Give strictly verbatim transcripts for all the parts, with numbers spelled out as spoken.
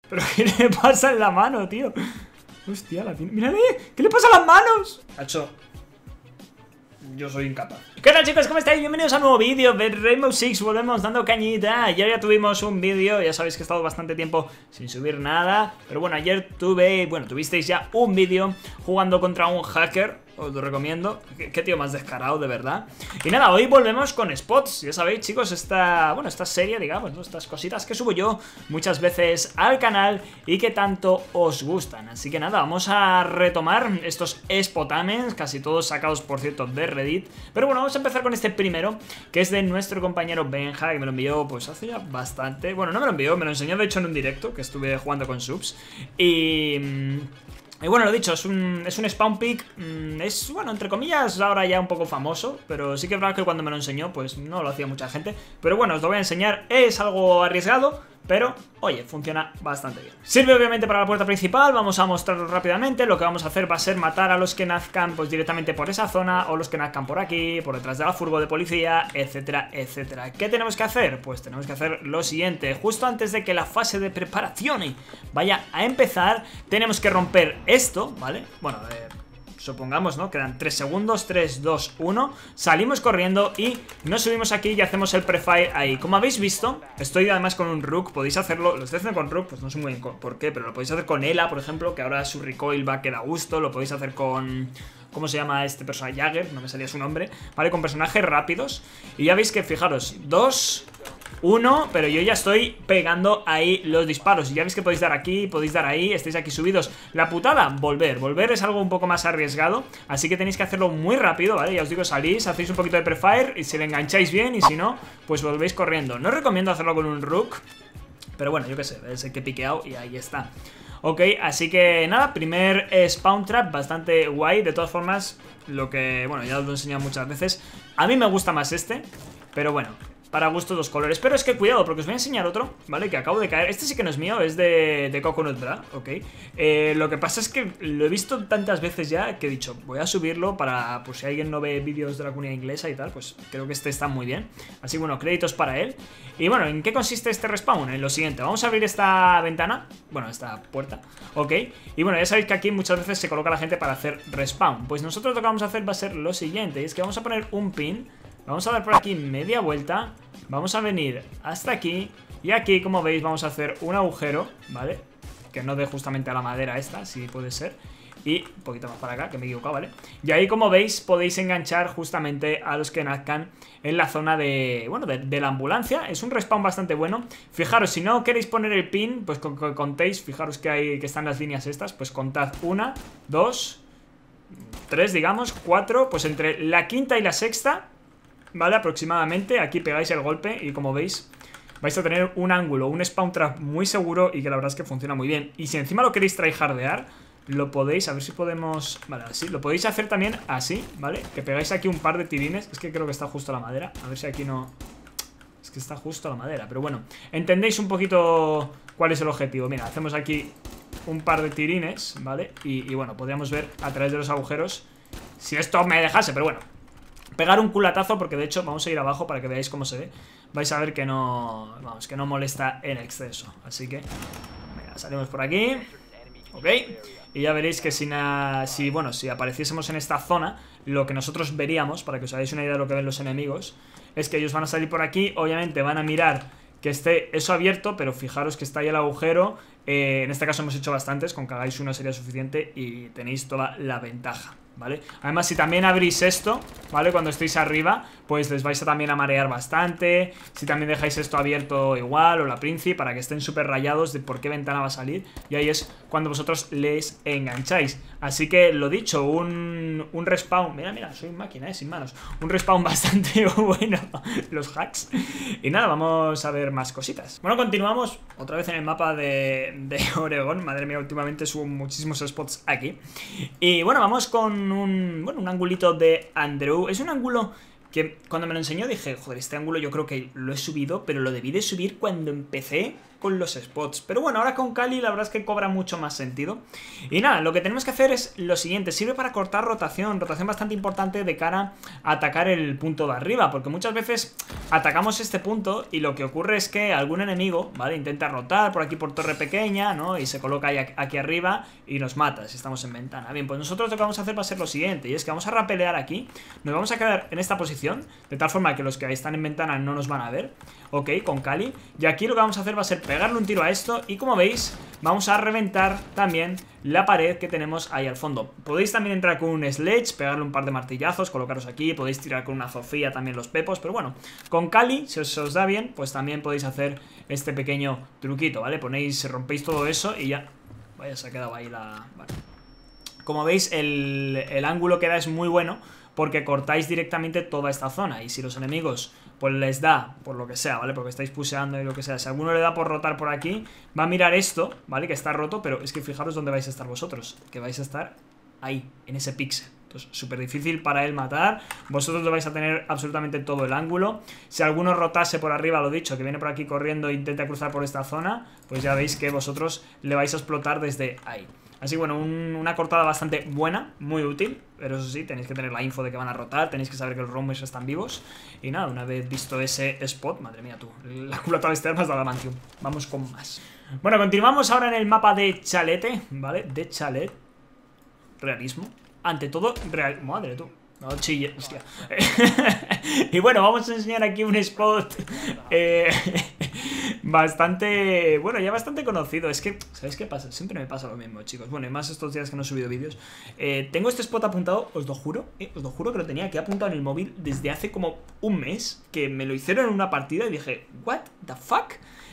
¿Pero qué le pasa en la mano, tío? Hostia, la tiene... ¡Mírale! ¿Qué le pasa a las manos? Hacho, yo soy incapaz. ¿Qué tal, chicos? ¿Cómo estáis? Bienvenidos a un nuevo vídeo de Rainbow Six. Volvemos dando cañita. Ayer ya tuvimos un vídeo. Ya sabéis que he estado bastante tiempo sin subir nada. Pero bueno, ayer tuve... Bueno, tuvisteis ya un vídeo jugando contra un hacker. Os lo recomiendo. ¿Qué, qué tío más descarado, de verdad. Y nada, hoy volvemos con spots. Ya sabéis, chicos, esta... Bueno, esta serie, digamos, ¿no? Estas cositas que subo yo muchas veces al canal y que tanto os gustan. Así que nada, vamos a retomar estos spotamens, casi todos sacados, por cierto, de Reddit. Pero bueno, vamos a empezar con este primero, que es de nuestro compañero Benja, que me lo envió pues hace ya bastante. Bueno, no me lo envió, me lo enseñó de hecho en un directo, que estuve jugando con subs. Y... Y bueno, lo dicho, es un, es un spawn pick, mmm, es, bueno, entre comillas, ahora ya un poco famoso, pero sí que es verdad que cuando me lo enseñó, pues no lo hacía mucha gente. Pero bueno, os lo voy a enseñar, es algo arriesgado, pero, oye, funciona bastante bien. Sirve obviamente para la puerta principal, vamos a mostrarlo rápidamente. Lo que vamos a hacer va a ser matar a los que nazcan pues directamente por esa zona, o los que nazcan por aquí, por detrás de la furgo de policía, etcétera, etcétera. ¿Qué tenemos que hacer? Pues tenemos que hacer lo siguiente. Justo antes de que la fase de preparación vaya a empezar, tenemos que romper esto, ¿vale? Bueno, eh... supongamos, ¿no? Quedan tres segundos, tres, dos, uno. Salimos corriendo y nos subimos aquí y hacemos el prefire ahí. Como habéis visto, estoy además con un Rook. Podéis hacerlo, lo estoy haciendo con Rook, pues no sé muy bien por qué, pero lo podéis hacer con Ela, por ejemplo, que ahora su recoil va a quedar a gusto. Lo podéis hacer con... ¿cómo se llama este personaje? Jagger, no me salía su nombre. Vale, con personajes rápidos. Y ya veis que, fijaros, dos... uno, pero yo ya estoy pegando ahí los disparos. Y ya veis que podéis dar aquí, podéis dar ahí, estáis aquí subidos. La putada, volver, volver es algo un poco más arriesgado, así que tenéis que hacerlo muy rápido, ¿vale? Ya os digo, salís, hacéis un poquito de prefire y si le engancháis bien, y si no, pues volvéis corriendo. No os recomiendo hacerlo con un Rook, pero bueno, yo qué sé, es el que he piqueado y ahí está. Ok, así que nada, primer spawn trap bastante guay. De todas formas, lo que, bueno, ya os lo he enseñado muchas veces, a mí me gusta más este, pero bueno, para gusto dos colores. Pero es que cuidado, porque os voy a enseñar otro, ¿vale? Que acabo de caer. Este sí que no es mío, es de, de Coconut Bra, ok. eh, Lo que pasa es que lo he visto tantas veces ya que he dicho, voy a subirlo para, pues si alguien no ve vídeos de la comunidad inglesa y tal, pues creo que este está muy bien. Así que bueno, créditos para él. Y bueno, ¿en qué consiste este respawn? En lo siguiente, vamos a abrir esta ventana, bueno, esta puerta, ok. Y bueno, ya sabéis que aquí muchas veces se coloca la gente para hacer respawn. Pues nosotros lo que vamos a hacer va a ser lo siguiente, y es que vamos a poner un pin. Vamos a dar por aquí media vuelta. Vamos a venir hasta aquí. Y aquí, como veis, vamos a hacer un agujero, ¿vale? Que no dé justamente a la madera esta, si puede ser. Y un poquito más para acá, que me he equivocado, ¿vale? Y ahí, como veis, podéis enganchar justamente a los que nazcan en la zona de, bueno, de, de la ambulancia. Es un respawn bastante bueno. Fijaros, si no queréis poner el pin, pues con, con, contéis. Fijaros que, hay, que están las líneas estas. Pues contad una, dos, tres, digamos, cuatro. Pues entre la quinta y la sexta, ¿vale? Aproximadamente, aquí pegáis el golpe y como veis vais a tener un ángulo, un spawn trap muy seguro y que la verdad es que funciona muy bien. Y si encima lo queréis tryhardear, lo podéis, a ver si podemos... Vale, así, lo podéis hacer también así, ¿vale? Que pegáis aquí un par de tirines, es que creo que está justo la madera, a ver si aquí no... Es que está justo la madera, pero bueno, entendéis un poquito cuál es el objetivo. Mira, hacemos aquí un par de tirines, ¿vale? Y, y bueno, podríamos ver a través de los agujeros si esto me dejase, pero bueno, pegar un culatazo, porque de hecho vamos a ir abajo para que veáis cómo se ve. Vais a ver que no, vamos, que no molesta en exceso. Así que, venga, salimos por aquí. Ok, y ya veréis que si, na, si, bueno, si apareciésemos en esta zona, lo que nosotros veríamos, para que os hagáis una idea de lo que ven los enemigos, es que ellos van a salir por aquí, obviamente van a mirar que esté eso abierto, pero fijaros que está ahí el agujero. eh, En este caso hemos hecho bastantes, con que hagáis uno sería suficiente y tenéis toda la ventaja, ¿vale? Además, si también abrís esto, ¿vale? Cuando estéis arriba, pues les vais a también a marear bastante. Si también dejáis esto abierto igual, o la princi, para que estén súper rayados de por qué ventana va a salir. Y ahí es cuando vosotros les engancháis. Así que, lo dicho, un, un respawn. Mira, mira, soy máquina, eh, sin manos. Un respawn bastante bueno, los hacks. Y nada, vamos a ver más cositas. Bueno, continuamos otra vez en el mapa de, de Oregón. Madre mía, últimamente subo muchísimos spots aquí. Y bueno, vamos con un, bueno, un angulito de Andrew. Es un ángulo que cuando me lo enseñó dije, joder, este ángulo yo creo que lo he subido, pero lo debí de subir cuando empecé con los spots. Pero bueno, ahora con Kali la verdad es que cobra mucho más sentido. Y nada, lo que tenemos que hacer es lo siguiente. Sirve para cortar rotación, rotación bastante importante de cara a atacar el punto de arriba, porque muchas veces atacamos este punto y lo que ocurre es que algún enemigo, ¿vale? Intenta rotar por aquí por torre pequeña, ¿no? Y se coloca ahí aquí arriba y nos mata si estamos en ventana. Bien, pues nosotros lo que vamos a hacer va a ser lo siguiente, y es que vamos a rapelear aquí, nos vamos a quedar en esta posición, de tal forma que los que están en ventana no nos van a ver, ok, con Kali. Y aquí lo que vamos a hacer va a ser pegarle un tiro a esto y, como veis, vamos a reventar también la pared que tenemos ahí al fondo. Podéis también entrar con un sledge, pegarle un par de martillazos, colocaros aquí, podéis tirar con una Zofía también los pepos, pero bueno, con Kali, si os, os da bien, pues también podéis hacer este pequeño truquito, ¿vale? Ponéis, rompéis todo eso y ya. Vaya, se ha quedado ahí la... Vale. Como veis, el, el ángulo que da es muy bueno, porque cortáis directamente toda esta zona. Y si los enemigos pues les da, por lo que sea, ¿vale? Porque estáis puseando y lo que sea, si alguno le da por rotar por aquí, va a mirar esto, ¿vale? Que está roto, pero es que fijaros dónde vais a estar vosotros, que vais a estar ahí, en ese píxel. Entonces, súper difícil para él matar. Vosotros lo vais a tener absolutamente todo el ángulo. Si alguno rotase por arriba, lo dicho, que viene por aquí corriendo e intenta cruzar por esta zona, pues ya veis que vosotros le vais a explotar desde ahí. Así que bueno, un, una cortada bastante buena, muy útil, pero eso sí, tenéis que tener la info de que van a rotar, tenéis que saber que los roamers están vivos. Y nada, una vez visto ese spot, madre mía tú, la culata bestial más de adamantium. Vamos con más. Bueno, continuamos ahora en el mapa de Chalete, ¿vale? De Chalet. Realismo. Ante todo, real... Madre tú. No chille, hostia. Y bueno, vamos a enseñar aquí un spot eh, bastante... Bueno, ya bastante conocido. Es que, ¿sabéis qué pasa? Siempre me pasa lo mismo, chicos. Bueno, y más estos días que no he subido vídeos. eh, Tengo este spot apuntado, os lo juro eh, Os lo juro que lo tenía aquí apuntado en el móvil desde hace como un mes. Que me lo hicieron en una partida y dije, what the fuck.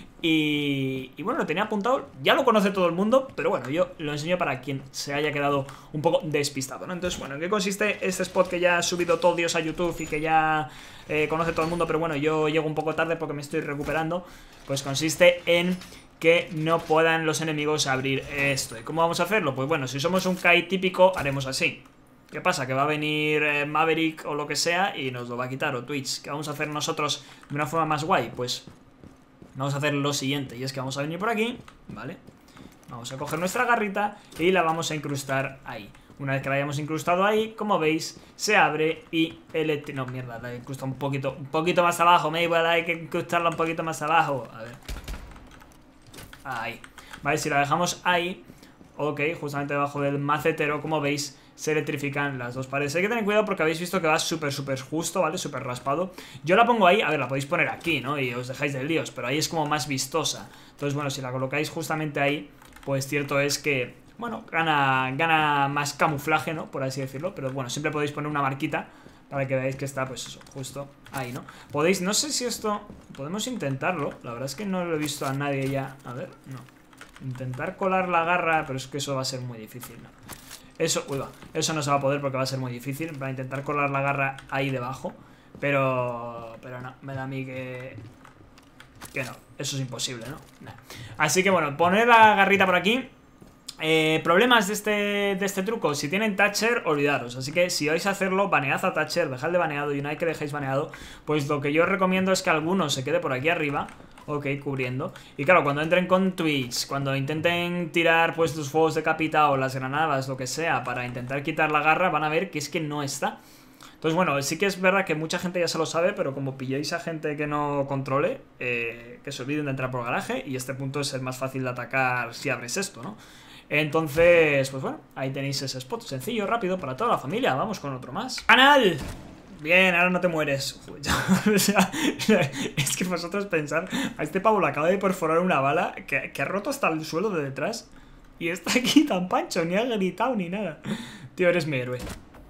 Y, y bueno, lo tenía apuntado, ya lo conoce todo el mundo, pero bueno, yo lo enseño para quien se haya quedado un poco despistado, ¿no? Entonces, bueno, ¿en qué consiste este spot que ya ha subido todo Dios a YouTube y que ya eh, conoce todo el mundo, pero bueno, yo llego un poco tarde porque me estoy recuperando? Pues consiste en que no puedan los enemigos abrir esto. ¿Y cómo vamos a hacerlo? Pues bueno, si somos un Kai típico, haremos así. ¿Qué pasa? Que va a venir eh, Maverick o lo que sea y nos lo va a quitar, o Twitch. ¿Qué vamos a hacer nosotros de una forma más guay? Pues... vamos a hacer lo siguiente, y es que vamos a venir por aquí, ¿vale? Vamos a coger nuestra garrita y la vamos a incrustar ahí. Una vez que la hayamos incrustado ahí, como veis, se abre y el... No, mierda, la he incrustado un poquito, un poquito más abajo, Mabel, hay que incrustarla un poquito más abajo. A ver. Ahí. Vale, si la dejamos ahí, ok, justamente debajo del macetero, como veis, se electrifican las dos paredes. Hay que tener cuidado porque habéis visto que va súper, súper justo, ¿vale? Súper raspado. Yo la pongo ahí, a ver, la podéis poner aquí, ¿no? Y os dejáis de líos, pero ahí es como más vistosa. Entonces, bueno, si la colocáis justamente ahí, pues cierto es que, bueno, gana, gana más camuflaje, ¿no? Por así decirlo. Pero bueno, siempre podéis poner una marquita para que veáis que está, pues eso, justo ahí, ¿no? Podéis, no sé si esto... podemos intentarlo. La verdad es que no lo he visto a nadie ya. A ver, no. Intentar colar la garra, pero es que eso va a ser muy difícil, ¿no? Eso, uy, va, eso no se va a poder porque va a ser muy difícil. Para intentar colar la garra ahí debajo. Pero, pero no, me da a mí que... que no, eso es imposible, ¿no? Nah. Así que bueno, poner la garrita por aquí. eh, Problemas de este, de este truco: si tienen Thatcher, olvidaros. Así que si vais a hacerlo, banead a Thatcher, dejad de baneado. Y una vez que dejéis baneado, pues lo que yo os recomiendo es que alguno se quede por aquí arriba, ok, cubriendo. Y claro, cuando entren con Twitch, cuando intenten tirar pues los fuegos de capita o las granadas, lo que sea, para intentar quitar la garra, van a ver que es que no está. Entonces bueno, sí que es verdad que mucha gente ya se lo sabe, pero como pilléis a gente que no controle, eh, que se olviden de entrar por garaje. Y este punto es el más fácil de atacar si abres esto, ¿no? Entonces, pues bueno, ahí tenéis ese spot sencillo, rápido, para toda la familia. Vamos con otro más. ¡Canal! Bien, ahora no te mueres. O sea, es que vosotros pensar, a este pavo le acaba de perforar una bala que, que ha roto hasta el suelo de detrás. Y está aquí tan pancho, ni ha gritado ni nada. Tío, eres mi héroe.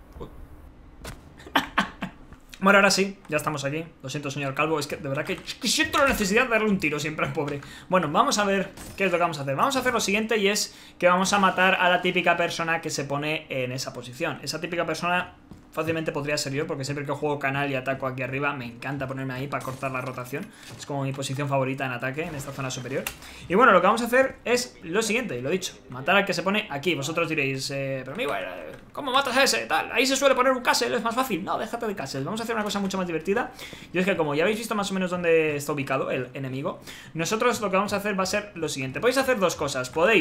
Bueno, ahora sí, ya estamos aquí. Lo siento, señor Calvo, es que de verdad que, que siento la necesidad de darle un tiro siempre al pobre. Bueno, vamos a ver qué es lo que vamos a hacer. Vamos a hacer lo siguiente, y es que vamos a matar a la típica persona que se pone en esa posición. Esa típica persona fácilmente podría ser yo, porque siempre que juego canal y ataco aquí arriba, me encanta ponerme ahí para cortar la rotación. Es como mi posición favorita en ataque, en esta zona superior. Y bueno, lo que vamos a hacer es lo siguiente, y lo he dicho: matar al que se pone aquí. Vosotros diréis, eh, pero amigo, ¿cómo matas a ese? Tal, ahí se suele poner un castle, es más fácil. No, déjate de castle. Vamos a hacer una cosa mucho más divertida. Y es que, como ya habéis visto más o menos dónde está ubicado el enemigo, nosotros lo que vamos a hacer va a ser lo siguiente. Podéis hacer dos cosas. Podéis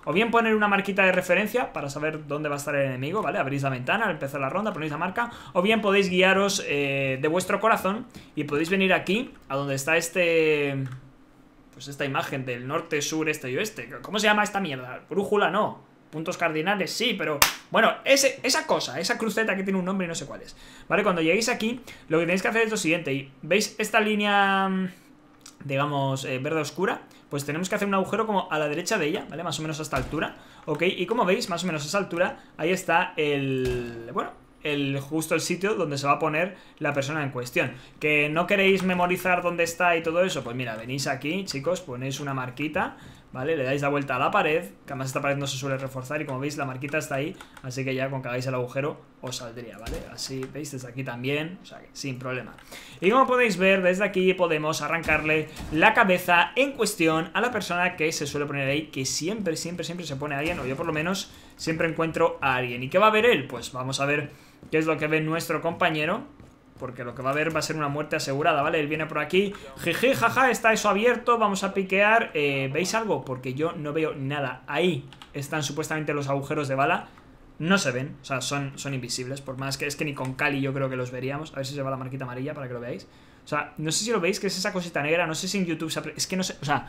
o bien poner una marquita de referencia para saber dónde va a estar el enemigo, ¿vale? Abrís la ventana al empezar la ronda, ponéis la marca, o bien podéis guiaros eh, de vuestro corazón y podéis venir aquí, a donde está este... Pues esta imagen del norte, sur, este y oeste. ¿Cómo se llama esta mierda? Brújula, no. Puntos cardinales, sí, pero... Bueno, ese, esa cosa, esa cruceta que tiene un nombre y no sé cuál es. ¿Vale? Cuando lleguéis aquí, lo que tenéis que hacer es lo siguiente. Y ¿veis esta línea, digamos, eh, verde oscura? Pues tenemos que hacer un agujero como a la derecha de ella, ¿vale? Más o menos a esta altura, ¿ok? Y como veis, más o menos a esa altura, ahí está el... Bueno... El, justo el sitio donde se va a poner la persona en cuestión. ¿Que no queréis memorizar dónde está y todo eso? Pues mira, venís aquí, chicos, ponéis una marquita, ¿vale? Le dais la vuelta a la pared, que además esta pared no se suele reforzar y como veis la marquita está ahí, así que ya con que hagáis el agujero os saldría, ¿vale? Así, ¿veis? Desde aquí también, o sea que sin problema. Y como podéis ver, desde aquí podemos arrancarle la cabeza en cuestión a la persona que se suele poner ahí, que siempre, siempre, siempre se pone a alguien, o yo por lo menos siempre encuentro a alguien. ¿Y qué va a ver él? Pues vamos a ver qué es lo que ve nuestro compañero, porque lo que va a ver va a ser una muerte asegurada, ¿vale? Él viene por aquí, jeje, jaja, está eso abierto, vamos a piquear. eh, ¿Veis algo? Porque yo no veo nada. Ahí están supuestamente los agujeros de bala. No se ven, o sea, son, son invisibles. Por más que es que ni con Cali yo creo que los veríamos. A ver si se va la marquita amarilla para que lo veáis. O sea, no sé si lo veis, que es esa cosita negra. No sé si en YouTube se... Es que no sé, o sea,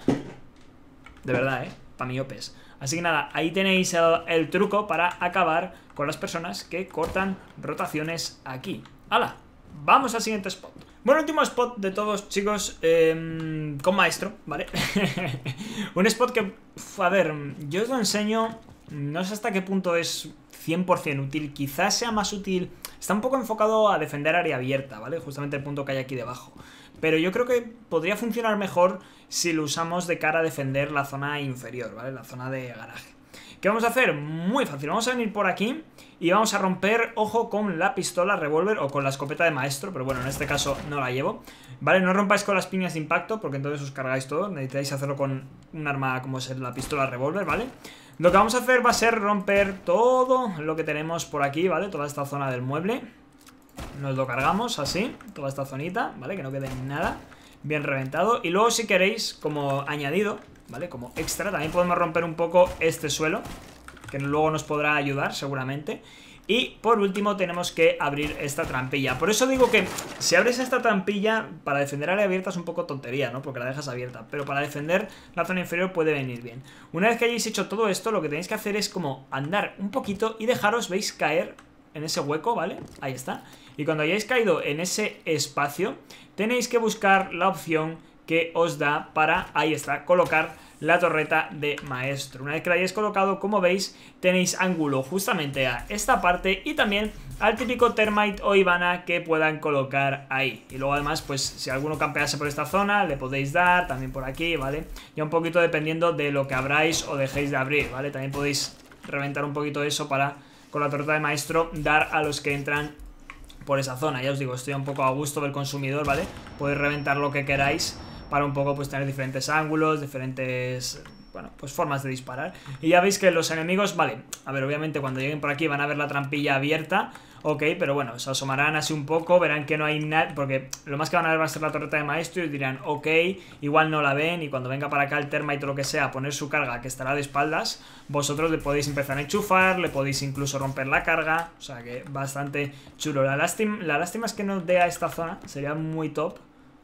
de verdad, ¿eh? Pa' miopes. Así que nada, ahí tenéis el, el truco para acabar con las personas que cortan rotaciones aquí. ¡Hala! Vamos al siguiente spot. Bueno, último spot de todos, chicos, eh, con maestro, ¿vale? Un spot que, uf, a ver, yo os lo enseño. No sé hasta qué punto es cien por cien útil. Quizás sea más útil. Está un poco enfocado a defender área abierta, ¿vale? Justamente el punto que hay aquí debajo. Pero yo creo que podría funcionar mejor si lo usamos de cara a defender la zona inferior, ¿vale? La zona de garaje. ¿Qué vamos a hacer? Muy fácil. Vamos a venir por aquí y vamos a romper, ojo, con la pistola revólver o con la escopeta de maestro, pero bueno, en este caso no la llevo, ¿vale? No rompáis con las piñas de impacto porque entonces os cargáis todo. Necesitáis hacerlo con un arma como es la pistola revólver, ¿vale? Lo que vamos a hacer va a ser romper todo lo que tenemos por aquí, ¿vale? Toda esta zona del mueble. Nos lo cargamos así, toda esta zonita, ¿vale? Que no quede nada bien reventado. Y luego si queréis, como añadido, ¿vale? Como extra, también podemos romper un poco este suelo, que luego nos podrá ayudar seguramente. Y por último tenemos que abrir esta trampilla. Por eso digo que si abres esta trampilla para defender área abierta es un poco tontería, ¿no? Porque la dejas abierta, pero para defender la zona inferior puede venir bien. Una vez que hayáis hecho todo esto, lo que tenéis que hacer es como andar un poquito y dejaros, ¿veis? Caer en ese hueco, ¿vale? Ahí está. Y cuando hayáis caído en ese espacio, tenéis que buscar la opción que os da para, ahí está, colocar la torreta de maestro. Una vez que la hayáis colocado, como veis, tenéis ángulo justamente a esta parte y también al típico termite o Ivana que puedan colocar ahí. Y luego además, pues si alguno campease por esta zona, le podéis dar también por aquí, ¿vale? Ya un poquito dependiendo de lo que abráis o dejéis de abrir, ¿vale? También podéis reventar un poquito eso para, con la torreta de maestro, dar a los que entran por esa zona. Ya os digo, estoy un poco a gusto del consumidor, ¿vale? Podéis reventar lo que queráis para un poco pues tener diferentes ángulos, diferentes, bueno, pues formas de disparar. Y ya veis que los enemigos, vale, a ver, obviamente cuando lleguen por aquí van a ver la trampilla abierta, ok, pero bueno, se asomarán así un poco, verán que no hay nada, porque lo más que van a ver va a ser la torreta de maestro y dirán, ok, igual no la ven, y cuando venga para acá el termite o lo que sea a poner su carga, que estará de espaldas, vosotros le podéis empezar a enchufar, le podéis incluso romper la carga, o sea que bastante chulo. La lástima, la lástima es que no dé a esta zona, sería muy top.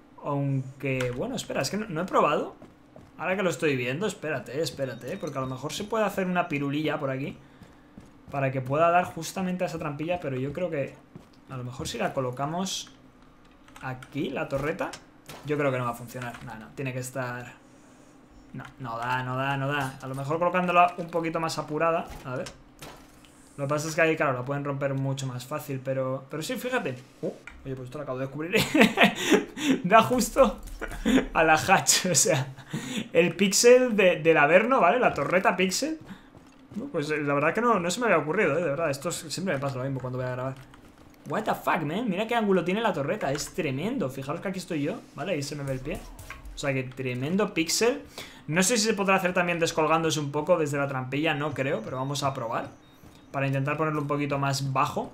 Aunque, bueno, espera, es que no, no he probado. Ahora que lo estoy viendo, espérate, espérate, porque a lo mejor se puede hacer una pirulilla por aquí para que pueda dar justamente a esa trampilla, pero yo creo que a lo mejor si la colocamos aquí, la torreta, yo creo que no va a funcionar. No, no, tiene que estar... No, no da, no da, no da. A lo mejor colocándola un poquito más apurada. A ver. Lo que pasa es que ahí, claro, la pueden romper mucho más fácil, pero... Pero sí, fíjate. Uh, oye, pues esto lo acabo de descubrir. Da justo a la hatch, o sea, el píxel de, del Averno, ¿vale? La torreta píxel. Pues la verdad que no, no se me había ocurrido, ¿eh? De verdad, esto siempre me pasa lo mismo cuando voy a grabar. What the fuck, man, mira qué ángulo tiene la torreta, es tremendo. Fijaros que aquí estoy yo, ¿vale? Ahí se me ve el pie. O sea que tremendo píxel. No sé si se podrá hacer también descolgándose un poco desde la trampilla, no creo, pero vamos a probar para intentar ponerlo un poquito más bajo.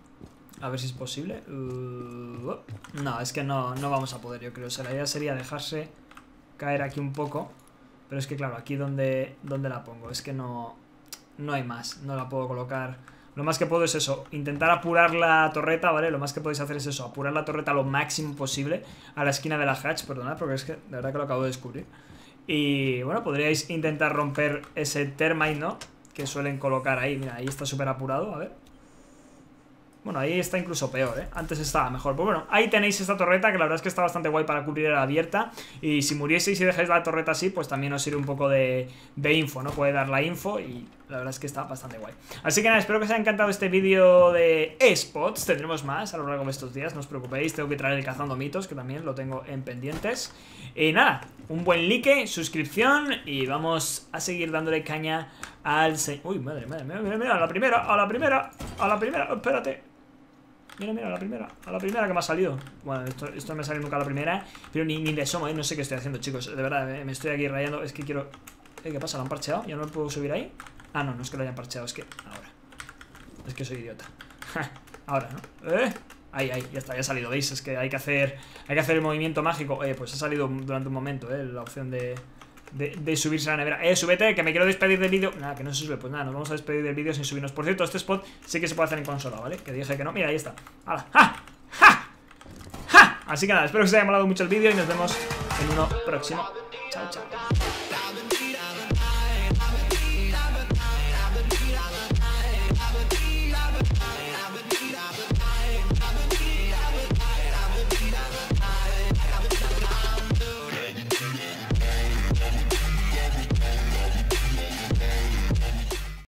A ver si es posible. uh, No, es que no, no vamos a poder, yo creo. O sea, la idea sería dejarse caer aquí un poco Pero es que claro, aquí donde, donde la pongo, es que no, no hay más, no la puedo colocar. Lo más que puedo es eso, intentar apurar la torreta, ¿vale? Lo más que podéis hacer es eso, apurar la torreta lo máximo posible a la esquina de la hatch, perdonad, porque es que de verdad que lo acabo de descubrir. Y bueno, podríais intentar romper ese termite, ¿no? Que suelen colocar ahí, mira, ahí está súper apurado, a ver. Bueno, ahí está incluso peor, ¿eh? Antes estaba mejor. Pues bueno, ahí tenéis esta torreta, que la verdad es que está bastante guay para cubrir la abierta. Y si murieseis y dejáis la torreta así, pues también os sirve un poco de, de info, ¿no? Puede dar la info y la verdad es que está bastante guay. Así que nada, espero que os haya encantado este vídeo de eSpots. Tendremos más a lo largo de estos días, no os preocupéis. Tengo que traer el cazando mitos, que también lo tengo en pendientes. Y nada, un buen like, suscripción y vamos a seguir dándole caña al... Uy, madre, madre, mira, mira, mira, a la primera, a la primera, a la primera, espérate. Mira, mira, a la primera, a la primera que me ha salido. Bueno, esto, esto no me sale nunca a la primera. Pero ni, ni de asomo, ¿eh? No sé qué estoy haciendo, chicos. De verdad, me, me estoy aquí rayando. Es que quiero... ¿Eh, ¿Qué pasa? ¿Lo han parcheado? ¿Ya no me puedo subir ahí? Ah, no, no es que lo hayan parcheado, es que... Ahora. Es que soy idiota. Ahora, ¿no? ¿Eh? Ahí, ahí, ya está, ya ha salido. ¿Veis? Es que hay que hacer... Hay que hacer el movimiento mágico. Eh, pues ha salido durante un momento, ¿eh? La opción de... De, de subirse a la nevera. Eh, súbete, que me quiero despedir del vídeo. Nada, que no se sube, pues nada, nos vamos a despedir del vídeo sin subirnos. Por cierto, este spot sí que se puede hacer en consola, ¿vale? Que dije que no, mira, ahí está. ¡Hala! ¡Ja! ¡Ja! ¡Ja! Así que nada, espero que os haya molado mucho el vídeo y nos vemos en uno próximo. Chao, chao.